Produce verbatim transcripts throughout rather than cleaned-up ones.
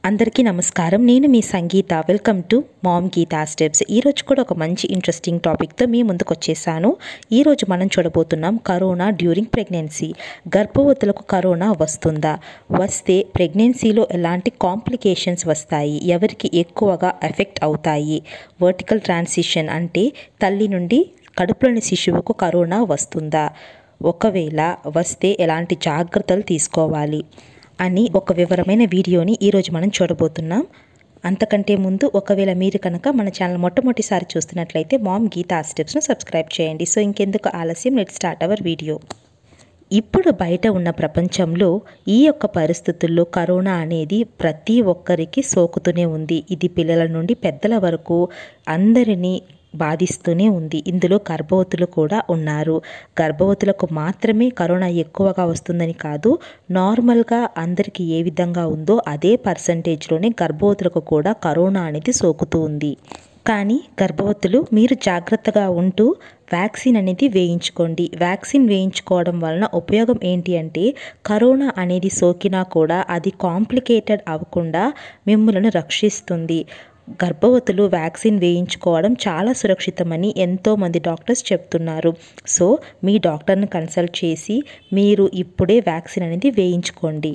అందరికీ నమస్కారం. నేను మీ Sangeeta. Welcome to mom Geetha steps. ఈరోజు కూడా ఒక మంచి ఇంట్రెస్టింగ్ టాపిక్తో మీ ముందుకు వచ్చేసాను. ఈరోజు మనం చూడబోతున్నాం కరోనా డ్యూరింగ్ ప్రెగ్నెన్సీ. గర్భవతులకు కరోనా వస్తుందా, వస్తే ప్రెగ్నెన్సీలో ఎలాంటి కాంప్లికేషన్స్ వస్తాయి, ఎవరికి ఎక్కువగా ఎఫెక్ట్ అవుతాయి, వర్టికల్ ట్రాన్సిషన్ అంటే తల్లి నుండి కడుపులోని శిశువుకు కరోనా వస్తుందా, ఒకవేళ వస్తే ఎలాంటి జాగ్రత్తలు తీసుకోవాలి అని ఒక వివరమైన వీడియోని ఈరోజు మనం చూడబోతున్నాం. అంతకంటే ముందు ఒకవేళ మీరు కనుక మన ఛానల్ మొట్టమొదటిసారి చూస్తున్నట్లయితే మామ్ గీతా స్టెప్స్ను సబ్స్క్రైబ్ చేయండి. సో ఇంకెందుకు ఆలస్యం, లెట్స్ స్టార్ట్ అవర్ వీడియో. ఇప్పుడు బయట ఉన్న ప్రపంచంలో ఈ యొక్క పరిస్థితుల్లో కరోనా అనేది ప్రతి ఒక్కరికి సోకుతూనే ఉంది. ఇది పిల్లల నుండి పెద్దల వరకు అందరినీ బాధిస్తూనే ఉంది. ఇందులో గర్భవతులు కూడా ఉన్నారు. గర్భవతులకు మాత్రమే కరోనా ఎక్కువగా వస్తుందని కాదు, నార్మల్గా అందరికీ ఏ విధంగా ఉందో అదే పర్సంటేజ్లోనే గర్భవతులకు కూడా కరోనా అనేది సోకుతూ ఉంది. కానీ గర్భవతులు మీరు జాగ్రత్తగా ఉంటూ వ్యాక్సిన్ అనేది వేయించుకోండి. వ్యాక్సిన్ వేయించుకోవడం వలన ఉపయోగం ఏంటి అంటే కరోనా అనేది సోకినా కూడా అది కాంప్లికేటెడ్ అవ్వకుండా మిమ్మల్ని రక్షిస్తుంది. గర్భవతులు వ్యాక్సిన్ వేయించుకోవడం చాలా సురక్షితమని ఎంతోమంది డాక్టర్స్ చెప్తున్నారు. సో మీ డాక్టర్ని కన్సల్ట్ చేసి మీరు ఇప్పుడే వ్యాక్సిన్ అనేది వేయించుకోండి.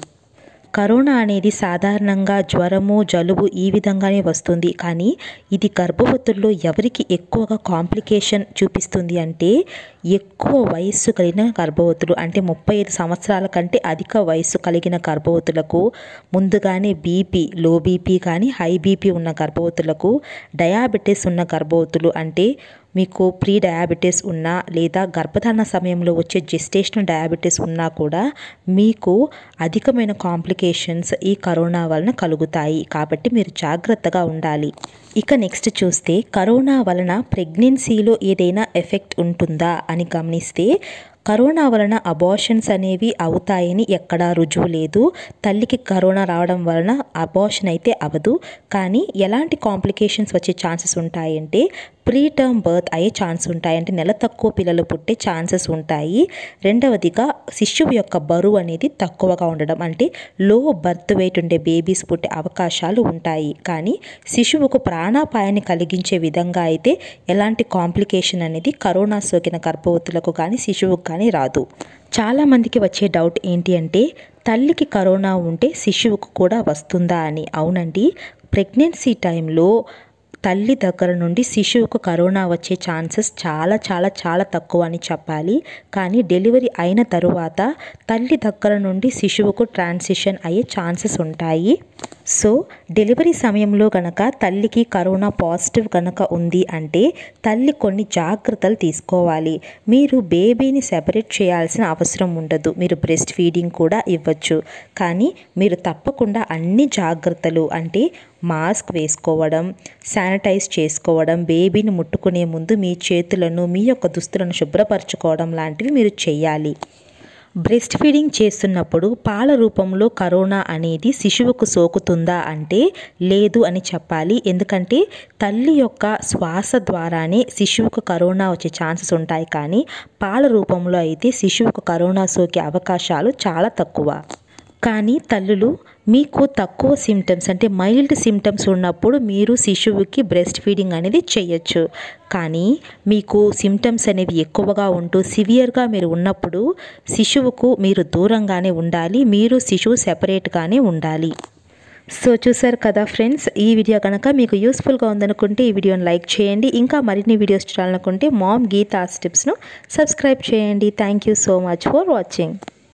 కరోనా అనేది సాధారణంగా జ్వరము, జలుబు ఈ విధంగానే వస్తుంది. కానీ ఇది గర్భవతుల్లో ఎవరికి ఎక్కువగా కాంప్లికేషన్ చూపిస్తుంది అంటే ఎక్కువ వయస్సు కలిగిన గర్భవతులు, అంటే ముప్పై ఐదు సంవత్సరాల కంటే అధిక వయస్సు కలిగిన గర్భవతులకు, ముందుగానే బీపీ, లో బీపీ కానీ హై బీపీ ఉన్న గర్భవతులకు, డయాబెటీస్ ఉన్న గర్భవతులు అంటే మీకు ప్రీ డయాబెటీస్ ఉన్నా లేదా గర్భధారణ సమయంలో వచ్చే జెస్టేషనల్ డయాబెటీస్ ఉన్నా కూడా మీకు అధికమైన కాంప్లికేషన్స్ ఈ కరోనా వలన కలుగుతాయి. కాబట్టి మీరు జాగ్రత్తగా ఉండాలి. ఇక నెక్స్ట్ చూస్తే కరోనా వలన ప్రెగ్నెన్సీలో ఏదైనా ఎఫెక్ట్ ఉంటుందా అని గమనిస్తే కరోనా వలన అబార్షన్స్ అనేవి అవుతాయని ఎక్కడా రుజువు లేదు. తల్లికి కరోనా రావడం వలన అబార్షన్ అయితే అవ్వదు. కానీ ఎలాంటి కాంప్లికేషన్స్ వచ్చే ఛాన్సెస్ ఉంటాయంటే ప్రీ టర్మ్ బర్త్ అయ్యే ఛాన్స్ ఉంటాయి, అంటే నెల తక్కువ పిల్లలు పుట్టే ఛాన్సెస్ ఉంటాయి. రెండవదిగా శిశువు యొక్క బరువు అనేది తక్కువగా ఉండడం, అంటే లో బర్త్ వెయిట్ ఉండే బేబీస్ పుట్టే అవకాశాలు ఉంటాయి. కానీ శిశువుకు ప్రాణాపాయాన్ని కలిగించే విధంగా అయితే ఎలాంటి కాంప్లికేషన్ అనేది కరోనా సోకిన గర్భవతులకు కానీ శిశువుకు కానీ రాదు. చాలామందికి వచ్చే డౌట్ ఏంటి అంటే తల్లికి కరోనా ఉంటే శిశువుకు కూడా వస్తుందా అని. అవునండి, ప్రెగ్నెన్సీ టైంలో తల్లి దగ్గర నుండి శిశువుకు కరోనా వచ్చే ఛాన్సెస్ చాలా చాలా చాలా తక్కువ అని చెప్పాలి. కానీ డెలివరీ అయిన తరువాత తల్లి దగ్గర నుండి శిశువుకు ట్రాన్సిషన్ అయ్యే ఛాన్సెస్ ఉంటాయి. సో డెలివరీ సమయంలో కనుక తల్లికి కరోనా పాజిటివ్ కనుక ఉంది అంటే తల్లి కొన్ని జాగ్రత్తలు తీసుకోవాలి. మీరు బేబీని సెపరేట్ చేయాల్సిన అవసరం ఉండదు. మీరు బ్రెస్ట్ ఫీడింగ్ కూడా ఇవ్వచ్చు. కానీ మీరు తప్పకుండా అన్ని జాగ్రత్తలు, అంటే మాస్క్ వేసుకోవడం, శానిటైజ్ చేసుకోవడం, బేబీని ముట్టుకునే ముందు మీ చేతులను, మీ యొక్క దుస్తులను శుభ్రపరచుకోవడం లాంటివి మీరు చేయాలి. బ్రెస్ట్ ఫీడింగ్ చేస్తున్నప్పుడు పాల రూపంలో కరోనా అనేది శిశువుకు సోకుతుందా అంటే లేదు అని చెప్పాలి. ఎందుకంటే తల్లి యొక్క శ్వాస ద్వారానే శిశువుకు కరోనా వచ్చే ఛాన్సెస్ ఉంటాయి. కానీ పాల రూపంలో అయితే శిశువుకు కరోనా సోకే అవకాశాలు చాలా తక్కువ. కానీ తల్లులు మీకు తక్కువ సిమ్టమ్స్, అంటే మైల్డ్ సిమ్టమ్స్ ఉన్నప్పుడు మీరు శిశువుకి బ్రెస్ట్ ఫీడింగ్ అనేది చేయొచ్చు. కానీ మీకు సిమ్టమ్స్ అనేవి ఎక్కువగా ఉంటూ సివియర్గా మీరు ఉన్నప్పుడు శిశువుకు మీరు దూరంగానే ఉండాలి. మీరు శిశువు సెపరేట్గానే ఉండాలి. సో చూసారు కదా ఫ్రెండ్స్, ఈ వీడియో కనుక మీకు యూస్ఫుల్గా ఉందనుకుంటే ఈ వీడియోని లైక్ చేయండి. ఇంకా మరిన్ని వీడియోస్ చూడాలనుకుంటే మామ్ గీతా స్టెప్స్ను సబ్స్క్రైబ్ చేయండి. Thank you so much for watching.